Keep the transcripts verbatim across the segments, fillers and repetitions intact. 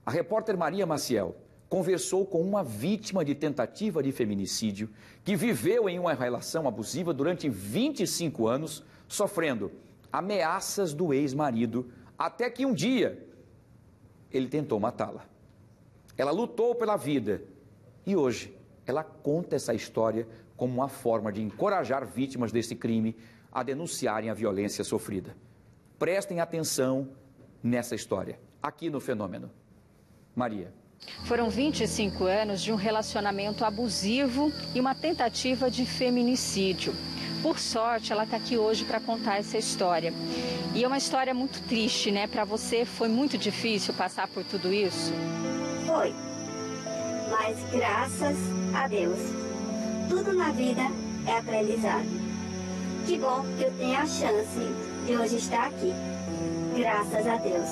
A repórter Maria Maciel conversou com uma vítima de tentativa de feminicídio que viveu em uma relação abusiva durante vinte e cinco anos, sofrendo ameaças do ex-marido, até que um dia ele tentou matá-la. Ela lutou pela vida e hoje ela conta essa história como uma forma de encorajar vítimas desse crime a denunciarem a violência sofrida. Prestem atenção nessa história, aqui no Fenômeno. Maria. Foram vinte e cinco anos de um relacionamento abusivo e uma tentativa de feminicídio. Por sorte, ela está aqui hoje para contar essa história. E é uma história muito triste, né? Para você foi muito difícil passar por tudo isso? Foi. Mas graças a Deus, tudo na vida é aprendizado. Que bom que eu tenho a chance de hoje estar aqui. Graças a Deus.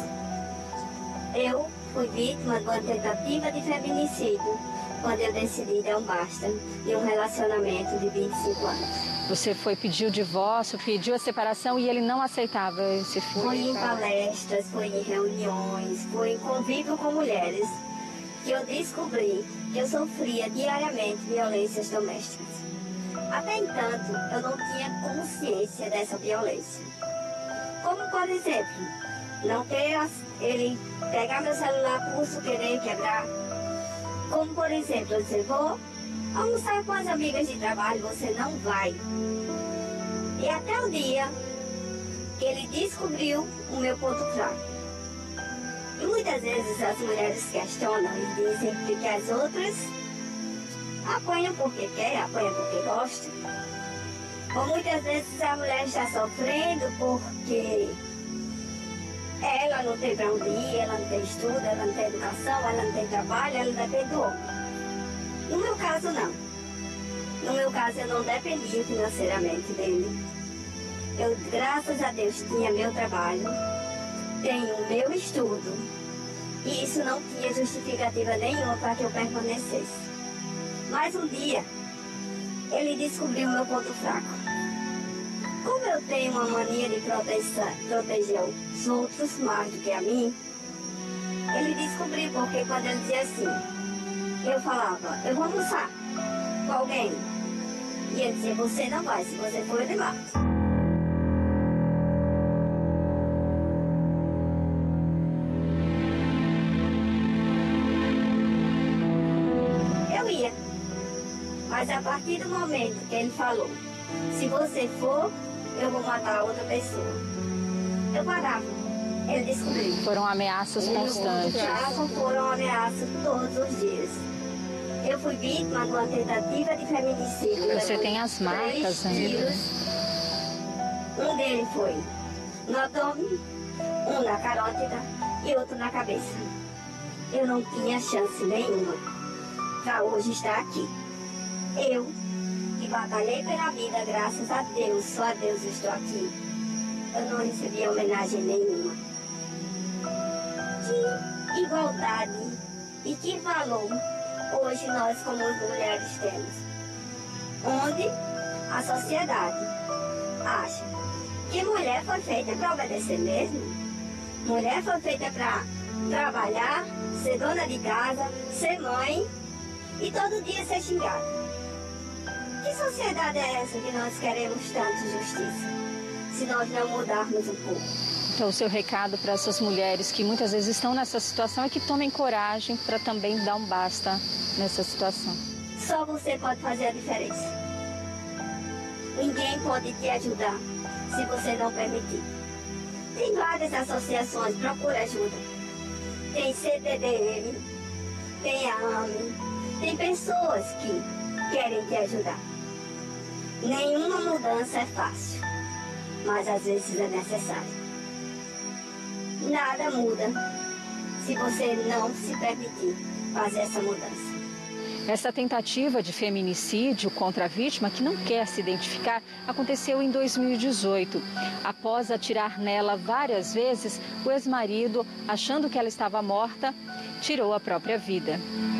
Eu fui vítima de uma tentativa de feminicídio quando eu decidi dar um basta em um relacionamento de vinte e cinco anos. Você foi pedir o divórcio, pediu a separação e ele não aceitava esse filho? Foi em palestras, foi em reuniões, foi em convívio com mulheres que eu descobri que eu sofria diariamente violências domésticas. Até entanto, eu não tinha consciência dessa violência. Como, por exemplo, não ter ele pegar meu celular, pulso, querer quebrar. Como, por exemplo, eu dizer, vou almoçar com as amigas de trabalho, você não vai. E até o dia que ele descobriu o meu ponto fraco. E muitas vezes as mulheres questionam e dizem que as outras apanham porque quer, apanham porque gosta. Ou muitas vezes a mulher está sofrendo porque ela não tem para onde ir, ela não tem estudo, ela não tem educação, ela não tem trabalho, ela depende do homem. No meu caso, não. No meu caso, eu não dependia financeiramente dele. Eu, graças a Deus, tinha meu trabalho, tenho meu estudo, e isso não tinha justificativa nenhuma para que eu permanecesse. Mas um dia, ele descobriu o meu ponto fraco. Como eu tenho uma mania de proteção, proteger os outros mais do que a mim, ele descobriu, porque quando ele dizia assim, eu falava, eu vou almoçar com alguém. E ele dizia, você não vai, se você for, ele mata. Eu ia. Mas a partir do momento que ele falou, se você for, eu vou matar a outra pessoa, eu parava. Ele descobriu. Foram ameaças constantes. Foram ameaças todos os dias. Eu fui vítima de uma tentativa de feminicídio. Você tem as marcas ainda. Um deles foi no abdômen, um na carótida e outro na cabeça. Eu não tinha chance nenhuma para hoje estar aqui. Eu, que batalhei pela vida, graças a Deus, só a Deus estou aqui. Eu não recebi homenagem nenhuma. Que igualdade e que valor hoje nós como mulheres temos. Onde a sociedade acha que mulher foi feita para obedecer mesmo. Mulher foi feita para trabalhar, ser dona de casa, ser mãe e todo dia ser xingada. Que sociedade é essa que nós queremos tanto justiça, se nós não mudarmos um pouco? Então, o seu recado para essas mulheres que muitas vezes estão nessa situação é que tomem coragem para também dar um basta nessa situação. Só você pode fazer a diferença. Ninguém pode te ajudar se você não permitir. Tem várias associações, procura ajuda. Tem C T D M, tem a AME, tem pessoas que querem te ajudar. Nenhuma mudança é fácil, mas às vezes é necessário. Nada muda se você não se permitir fazer essa mudança. Essa tentativa de feminicídio contra a vítima, que não quer se identificar, aconteceu em dois mil e dezoito. Após atirar nela várias vezes, o ex-marido, achando que ela estava morta, tirou a própria vida.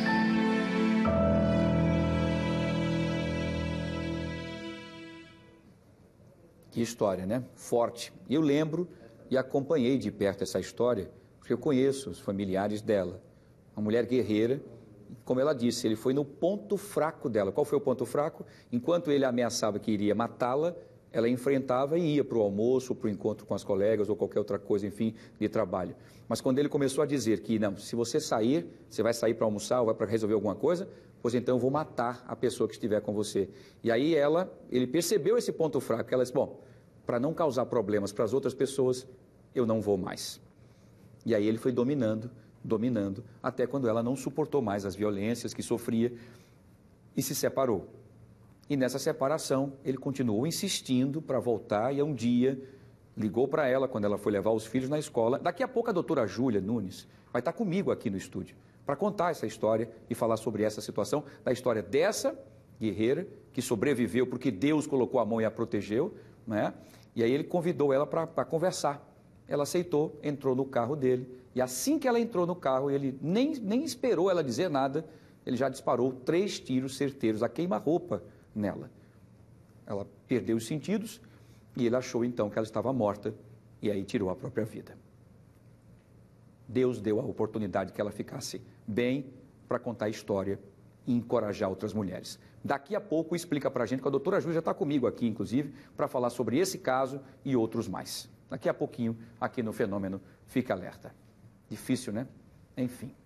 Que história, né? Forte. Eu lembro e acompanhei de perto essa história, porque eu conheço os familiares dela. uma mulher guerreira. Como ela disse, ele foi no ponto fraco dela. Qual foi o ponto fraco? Enquanto ele ameaçava que iria matá-la, ela enfrentava e ia para o almoço, para o encontro com as colegas ou qualquer outra coisa, enfim, de trabalho. Mas quando ele começou a dizer que, não, se você sair, você vai sair para almoçar ou vai para resolver alguma coisa, pois então eu vou matar a pessoa que estiver com você. E aí ela, ele percebeu esse ponto fraco, ela disse, bom, para não causar problemas para as outras pessoas, eu não vou mais. E aí ele foi dominando, dominando, até quando ela não suportou mais as violências que sofria e se separou. E nessa separação, ele continuou insistindo para voltar e um dia ligou para ela quando ela foi levar os filhos na escola. Daqui a pouco a doutora Júlia Nunes vai estar comigo aqui no estúdio para contar essa história e falar sobre essa situação, da história dessa guerreira que sobreviveu porque Deus colocou a mão e a protegeu, né? E aí ele convidou ela para conversar. Ela aceitou, entrou no carro dele e assim que ela entrou no carro, ele nem, nem esperou ela dizer nada, ele já disparou três tiros certeiros, a queima-roupa nela. Ela perdeu os sentidos e ele achou então que ela estava morta e aí tirou a própria vida. Deus deu a oportunidade que ela ficasse bem para contar a história e encorajar outras mulheres. Daqui a pouco explica para a gente, que a doutora Júlia já está comigo aqui, inclusive, para falar sobre esse caso e outros mais. Daqui a pouquinho, aqui no Fenômeno Fica Alerta. Difícil, né? Enfim.